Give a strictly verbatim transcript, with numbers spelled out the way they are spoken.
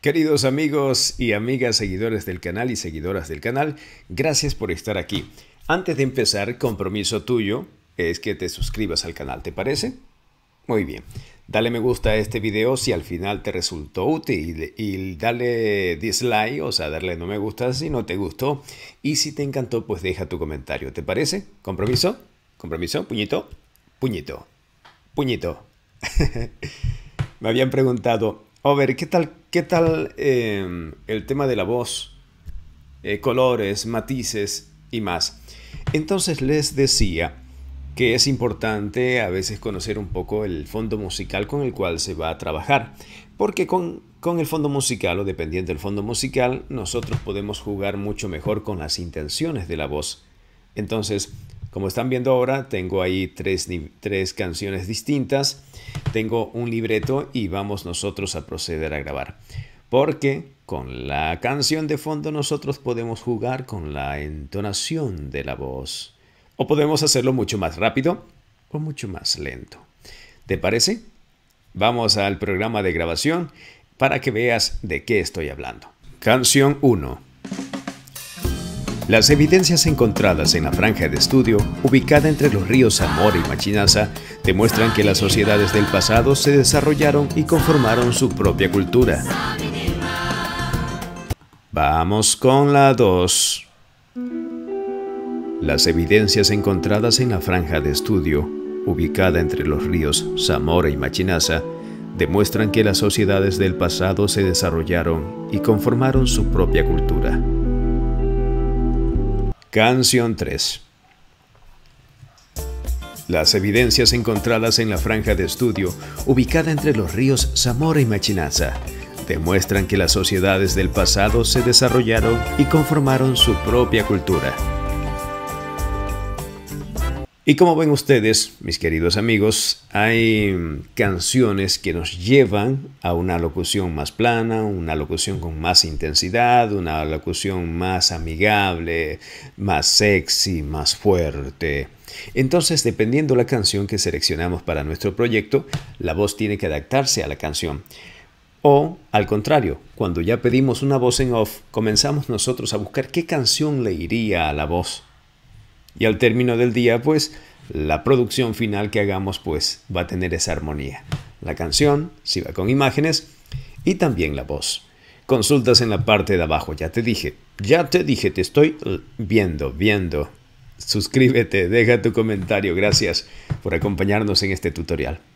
Queridos amigos y amigas seguidores del canal y seguidoras del canal, gracias por estar aquí. Antes de empezar, compromiso tuyo es que te suscribas al canal, ¿te parece? Muy bien. Dale me gusta a este video si al final te resultó útil y dale dislike, o sea, darle no me gusta si no te gustó. Y si te encantó, pues deja tu comentario, ¿te parece? ¿Compromiso? ¿Compromiso? ¿Puñito? Puñito. Puñito. Me habían preguntado, a ver, ¿qué tal, qué tal eh, el tema de la voz? Eh, colores, matices y más. Entonces les decía que es importante a veces conocer un poco el fondo musical con el cual se va a trabajar, porque con, con el fondo musical o dependiendo del fondo musical nosotros podemos jugar mucho mejor con las intenciones de la voz. Entonces, como están viendo ahora, tengo ahí tres, tres canciones distintas, tengo un libreto y vamos nosotros a proceder a grabar, porque con la canción de fondo nosotros podemos jugar con la entonación de la voz. O podemos hacerlo mucho más rápido o mucho más lento. ¿Te parece? Vamos al programa de grabación para que veas de qué estoy hablando. Canción uno. Las evidencias encontradas en la franja de estudio, ubicada entre los ríos Zamora y Machinaza, demuestran que las sociedades del pasado se desarrollaron y conformaron su propia cultura. Vamos con la dos. Las evidencias encontradas en la franja de estudio, ubicada entre los ríos Zamora y Machinaza, demuestran que las sociedades del pasado se desarrollaron y conformaron su propia cultura. Canción tres. Las evidencias encontradas en la franja de estudio, ubicada entre los ríos Zamora y Machinaza, demuestran que las sociedades del pasado se desarrollaron y conformaron su propia cultura. Y como ven ustedes, mis queridos amigos, hay canciones que nos llevan a una locución más plana, una locución con más intensidad, una locución más amigable, más sexy, más fuerte. Entonces, dependiendo de la canción que seleccionamos para nuestro proyecto, la voz tiene que adaptarse a la canción. O, al contrario, cuando ya pedimos una voz en off, comenzamos nosotros a buscar qué canción le iría a la voz. Y al término del día, pues, la producción final que hagamos, pues, va a tener esa armonía. La canción, si va con imágenes, y también la voz. Consultas en la parte de abajo, ya te dije, ya te dije, te estoy viendo, viendo. Suscríbete, deja tu comentario, gracias por acompañarnos en este tutorial.